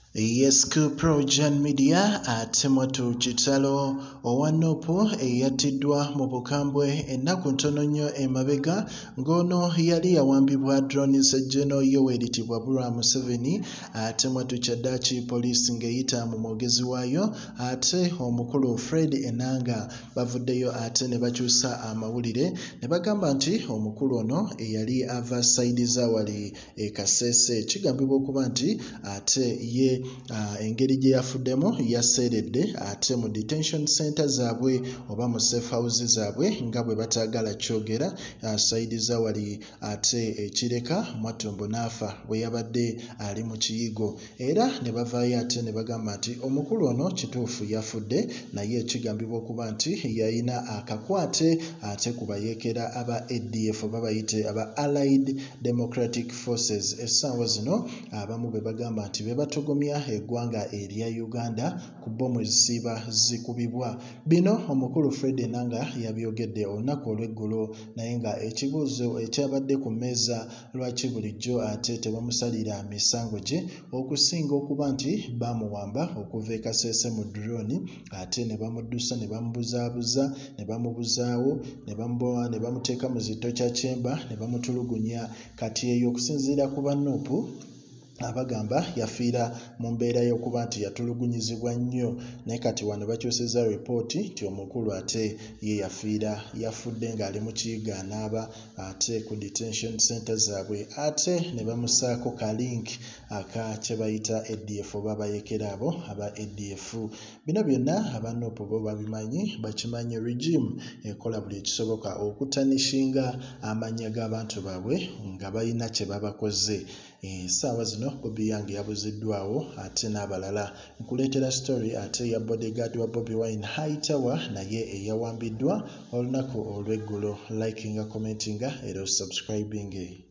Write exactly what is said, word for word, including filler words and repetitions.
Yes, ku PROJOURN Media ate mwatu Kitalo Owa Nup eyatiddwa mu bukambwe ennaku ntono nnyo emabega ng'ono yali yawambibwa drone General Yoweri Museveni ate mwatu Kyaddaaki poliisi ng'eyita mu mwogezi waayo ate omukulu Fred Enanga bavuddeyo ate ne bakyusa amawulire ne bagamba nti omukulu ono eyali ava sayidi za wali e Kasese kigambibwa okuba nti ate ye Uh, engeri gye yafuddemu yaseeredde ate mu detention center zaabwe oba mu safe house zaabwe nga bwe bataagala kyogera uh, sayidi za wali ate ekireka Mwatumbo n'afa bwe yabadde ali mu kiyigo era ne bavaayo ate ne bagamba nti omukulu ono kituufu yafudde naye ekigambibwa okuba nti yayina akakwate ate ku bayeekera aba A D F babayite aba Allied Democratic Forces essaawa zino abamu be bagamba nti be batogomya eggwanga erya Uganda ku bbomu ezisiiba zikubibwa. Bino omukulu Fred Enanga yabyogedde olunaku olw'eggulo naye nga ekibuuzo ekyabadde ku mmeeza lwaki bulijjo ate tebamusalira misango gye okusinga okuba nti bamuwamba okuva e Kasese mu drone ate ne bamuddusa ne bamubuzaabuza ne bamubuzaawo ne bamubowa ne bamuteeka mu zitto kya kyemba ne bamutulugunya kati eyo okusinziira ku ba Nup abagamba yafiira mu mbeera y'okuba nti yatulugunyizibwa nnyo naye kati wano bakyusizza ripooti nti omukulu ate ye yafiira yafudde ng'ali mu kiyiga anaaba ate ku detention center zaabwe ate ne bamusaako ka link aka kye bayita A D F oba bayeekera abo aba A D F. Bino byonna aba Nup bo babimanyi bakimanyi regime ekola buli ekisoboka okutanishinga amannya g'abantu baabwe nga balina kye babakoze. Essaawa zino Bobi yange yabuziddwawo ate n'abalala nkuleetera story ate ya bodyguard wa Bobi Wine High Tower naye eyawambiddwa olunaku olw'eggulo. Likinga, commentinga era subscribing.